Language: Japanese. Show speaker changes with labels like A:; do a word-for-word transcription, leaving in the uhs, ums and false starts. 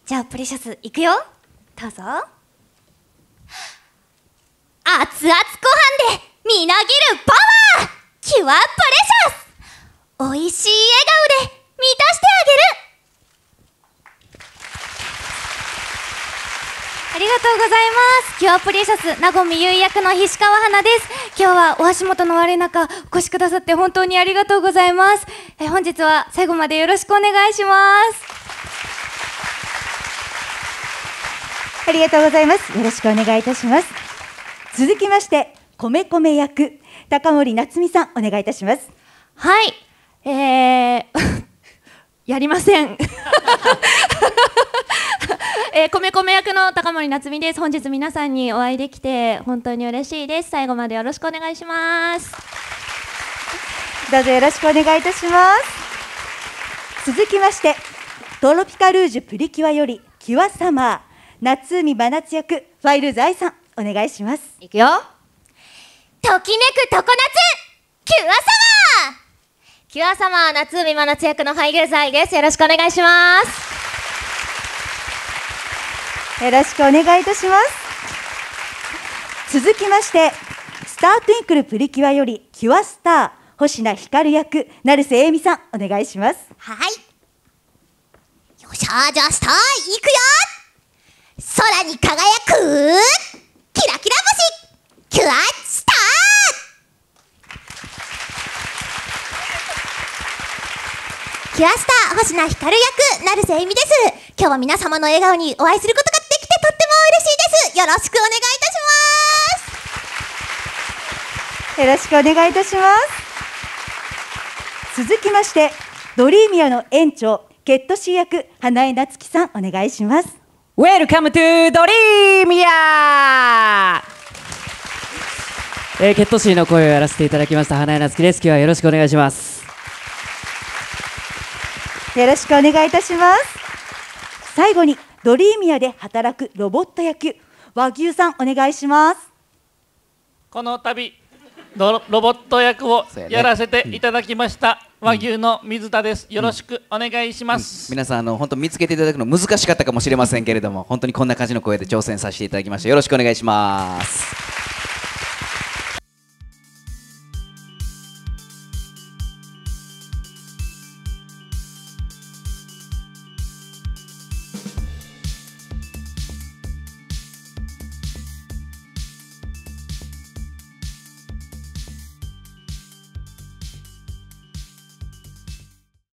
A: じゃあプレシャスいくよ。どうぞ。熱々ご飯でみなぎるパワー、キュアプレシャス。おいしい笑顔で満たしてあげる。ありがとうございます。キュアプレシャスなごみゆい役の菱川花です。今日はお足元の悪い中お越しくださって本当にありがとうございます。え本日は最後までよろしくお願いします。
B: ありがとうございます。よろしくお願いいたします。続きまして米米役高森夏美さん、お願いいたします。
A: はい、えーやりませんえー、米米役の高森夏美です。本日皆さんにお会いできて本当に嬉しいです。最後までよろしくお願いします。
B: どうぞよろしくお願いいたします。続きましてトロピカルージュプリキュアよりキュアサマー夏海真夏役ファイルズ愛さん、お願いします。
A: いくよ。ときめく常夏キュアサマー、キュアサマー夏海真夏役のファイルズ愛です。よろしくお願いします。
B: よろしくお願いいたします。続きましてスタートゥインクルプリキュアよりキュアスター星名光役成瀬英美さん、お願いします。
C: はい、よっしゃー、じゃあスターいくよ。空に輝くキラキラ星キュアスター、キュアスター星名光役成瀬英美です。今日は皆様の笑顔にお会いすることができてとっても嬉しいです。よろしくお願いいたします。
B: よろしくお願いいたします。続きましてドリーミアの園長ケットシー役花江夏樹さん、お願いします。
D: Welcome to ドリーミア、えー、ケットシーの声をやらせていただきました花江夏樹です。今日はよろしくお願いします。
B: よろしくお願いいたします。最後にドリーミアで働くロボット役和牛さん、お願いします。
E: この度ロボット役をやらせていただきました、うん、和牛の水田です。よろしくお願いします、
F: うんうん、皆さんあの本当見つけていただくの難しかったかもしれませんけれども、本当にこんな感じの声で挑戦させていただきました。よろしくお願いします。